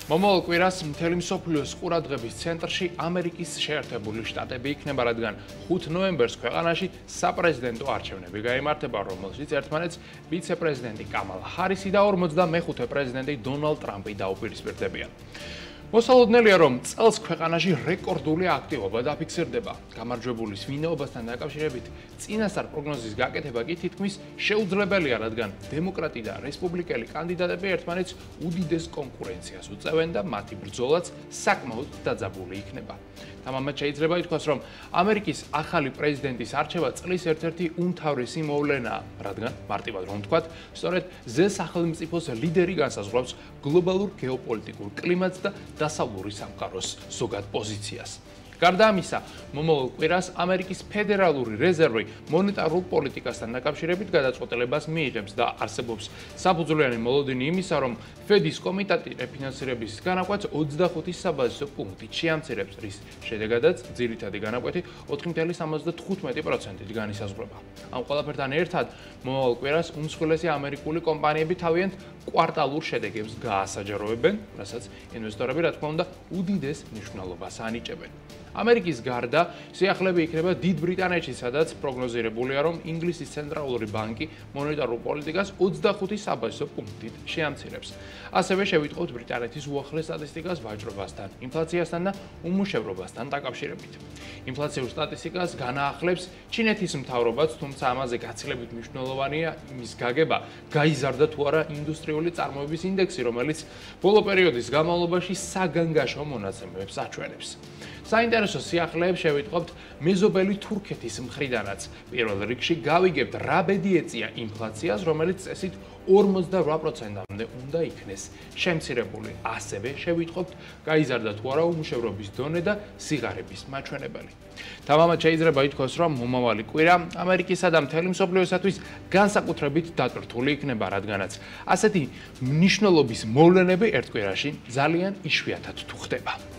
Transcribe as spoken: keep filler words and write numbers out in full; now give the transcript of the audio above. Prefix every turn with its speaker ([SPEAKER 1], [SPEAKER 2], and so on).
[SPEAKER 1] მომავალ კვირას მთელი მსოფლიოს ყურადღების ცენტრში ამერიკის შეერთებული შტატები იქნება, რადგან ხუთ ნოემბერს ქვეყანაში საპრეზიდენტო არჩევნები გაიმართება, რომელშიც ერთმანეთს ვიცე-პრეზიდენტი კამალა ჰარისი და ორმოცდამეხუთე პრეზიდენტი დონალდ ტრამპი დაუპირისპირდებიან. მოსალოდნელია, რომ წელს ქვეყანაში რეკორდული აქტივობა დაფიქსირდება. გამარჯვებულის ვინაობასთან დაკავშირებით წინასწარ პროგნოზის გაკეთება კი თითქმის შეუძლებელია, რადგან დემოკრატი და რესპუბლიკელი კანდიდატები ერთმანეთს უდიდეს კონკურენციას უწევენ და მათი ბრძოლაც საკმაოდ დაძაბული იქნება. თამამად შეიძლება ითქვას, რომ ამერიკის ახალი პრეზიდენტის არჩევა წლის ერთ-ერთი უმთავრესი მოვლენაა, რადგან მარტივად რომ ვთქვათ, სწორედ ზესახელმწიფოს ლიდერი განსაზღვრავს გლობალურ გეოპოლიტიკურ კლიმატს და დასავლური სამყაროს ზოგად პოზიციას. გარდა ამისა, მომავალ კვირას ამერიკის ფედერალური რეზერვი მონეტარულ პოლიტიკასთან დაკავშირებით გადაწყვეტილებას მიიღებს და არსებობს საფუძვლიანი მოლოდინი იმისა, რომ ფედის კომიტეტი რეფინანსირების განაკვეთს ოცდახუთი საბაზისო პუნქტით შეამცირებს, რის შედეგადაც ძირითადი განაკვეთი ოთხი virgulă თხუთმეტი პროცენტით განისაზღვრება. ამ ყველაფერთან ერთად, მომავალ კვირას უმსხვილესი ამერიკული კომპანიები თავიანთ კვარტალურ შედეგებს გაასაჯაროებენ, რასაც ინვესტორები, რა თქმა უნდა, უდიდეს მნიშვნელობას ანიჭებენ. ამერიკის გარდა სიახლეები იქნება დიდ ბრიტანეთში, სადაც პროგნოზირებულია, რომ ინგლისის ცენტრალური ბანკი მონეტარულ პოლიტიკას ოცდახუთი საბაზისო პუნქტით შეამცირებს. ასევე შევიტყობთ ბრიტანეთის უახლეს სტატისტიკას ვაჭრობასთან, ინფლაციასთან და უმუშევრობასთან დაკავშირებით. ინფლაციურ სტატისტიკას განაახლებს ჩინეთის მთავრობაც, თუმცა ამაზე გაცილებით მნიშვნელოვანია იმის გაგება, გაიზარდა თუ არა ინდუსტრიული წარმოების ინდექსი, რომელიც ბოლო პერიოდის განმავლობაში საგანგაშო მონაცემებს აჩვენებს. საინტერესო სიახლეებს შევიტყობთ მეზობელი თურქეთის მხრიდანაც. პირველ რიგში გავიგებთ, რა ბედი ეწია ინფლაციას, რომელიც წესით ორმოცდარვა პროცენტამდე უნდა იქნეს შემცირებული. ასევე შევიტყობთ, გაიზარდა თუ არა უმუშევრობის დონე და სიღარიბის მაჩვენებელი. თამამად შეიძლება ითქვას, რომ მომავალი კვირა ამერიკისა და მთელი მსოფლიოსათვის განსაკუთრებით დატვირთული იქნება, რადგანაც ასეთი მნიშვნელობის მოვლენები ერთ კვირაში ძალიან იშვიათად თუ ხდება.